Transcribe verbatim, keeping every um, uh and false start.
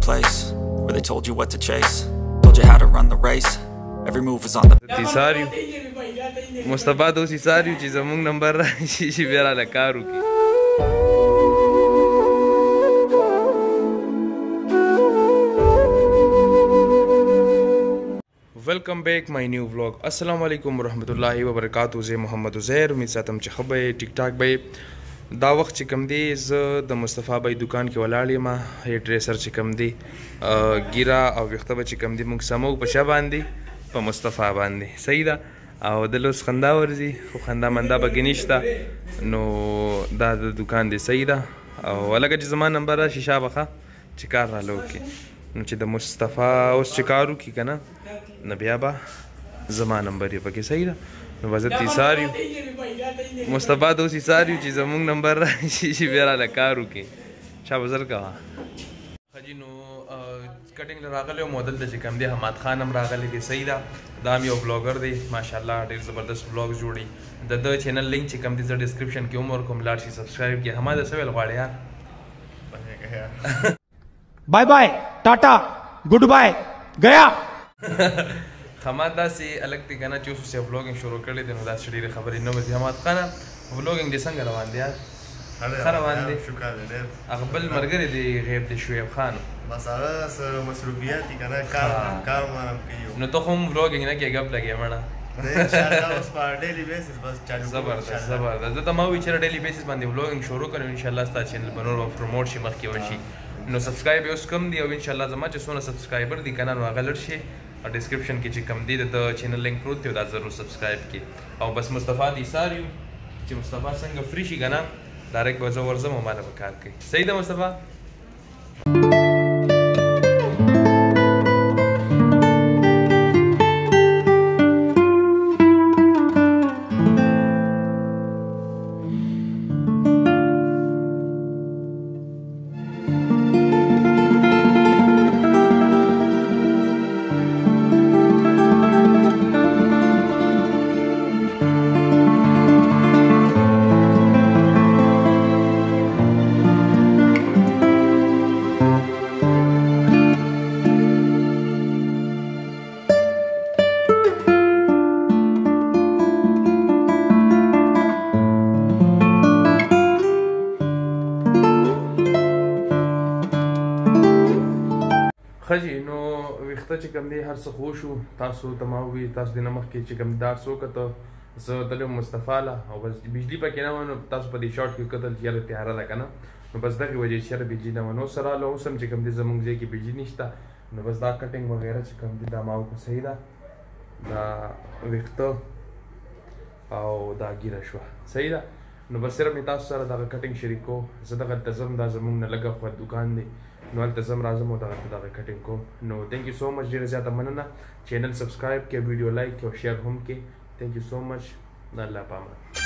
place where they told you what to chase, told you how to run the race. Every move was on the Tisario Mustafa do Tisario چې زمونږ نمبر راشي چې بیا راله کار وکړي. ویلکم بیک مای نیو ولاګ. السلام علیکم ورحمۃ اللہ وبرکاتہ. زه محمد عزیر امید ساتم چې ښه به ټیک ټاک به. دا وخت چې کوم دی زه د مصطفی بای دکان کې ولاړ یم. هیر ډریسر چې کوم دی ګیره او ویښته به چې کوم دی موږ سمو په چا باندې په مصطفی باندې. صحیح ده. او د لوس خندا ورځي خو خندا مندا به نشته نو دا د دکان دی. صحیح ده. او لکه چې زما نمبر راشي شابخه چې کار راله وکړي نو چې د مصطفی اوس چې کار وکړي که نه نو بیا به زما نمبر یې پکې. صحیح ده. نو به زه تیسار یو مصطفی ته اوس ایسار یو چې زمونږ نمبر راشي چې بیا راله کار وکړي. شا بزر کوه ښه جي. نو کټینګ له راغلی وم او دلته چې کوم دی حماد خان هم راغلی دی. صحیح ده. دا هم یو بلاګر دی ماشاءالله ډېر زبردست بلاګ جوړي. د ده چینل لینک چې کوم دی زه ډسکرپشن کې هم ورکوم لاړ شي سبسکرایب کړي. حماده څه ویل غواړې یار؟ Bye bye tata goodbye गया. حماد داسې الګ دی که نه چې اوس اوس یې ولاګینګ شروع کړی دی نو داسې ډېرې خبرې نه وځي. حماد خانه ولاګینګ دې څنګه روان دی یار؟ ښه روان دی. هغه بل ملګری دی غیب دی شعیب خان بس هغه څه مصروفیات دي که نه کار کار مانم کوي نو ته خو هم ولاګینګ نه کې ګپ لګې مړه. انشاءالله اوس په ډیلی بیسس بس چالو زبردست زبردست. ده ته ما ووایي چې ډیلی بیسس باندې ولاګینګ شروع کړو انشاءالله ستا چینل به نور پروموټ شي مخکې وشي. نو سبسکرایب یې اوس کم دی او انشاءالله زما چې څونه سبسکرایبر دي که نه نو هغه لږ شي او ډسکرپشن کې چې کم دی د چینل لینک پروت دی دا ضرور سبسکرایب کړي. او بس مصطفی تیسار یو چې مصطفی څنګه فری شي که نه ډایرکټ به زه ورځم او ماله به کار کوي. صحیح ده مصطفی؟ ښه جي. نو ویښته چې کوم دی هر څه خو شو تاسو ته ما ووایي تاسو دې نه مخکې چې کوم دا څه وکته زه تللی وم مصطفی له او بس بجلي پکې نه وه نو تاسو په دې شاټ کې وکتل چې یاره تیاره ده که نه نو بس دغې وجې چې یاره بجلي نه وه نو اوس راله اوس هم چې کوم دی زموږ ځای کې بجلي نشته نو بس دا کټینګ وغیره چې کوم دی دا ما وکړو. صحیح ده. دا ویښته او دا ګیره شوه. صحیح ده. نو بس صرف مې تاسو سره دغه کټینګ شریکو. زه دغلته ځم دا زموږ نه لږه خوا دکان دی نو هلته زم راځم او دغه دغه کټینګ کوم. نو تھینک یو سو مچ. ډېره زیاته مننه. چینل سبسکرایب کړئ، ویډیو لایک کړئ او شیر هم کړئ. تھینک یو سو مچ. الله پامان.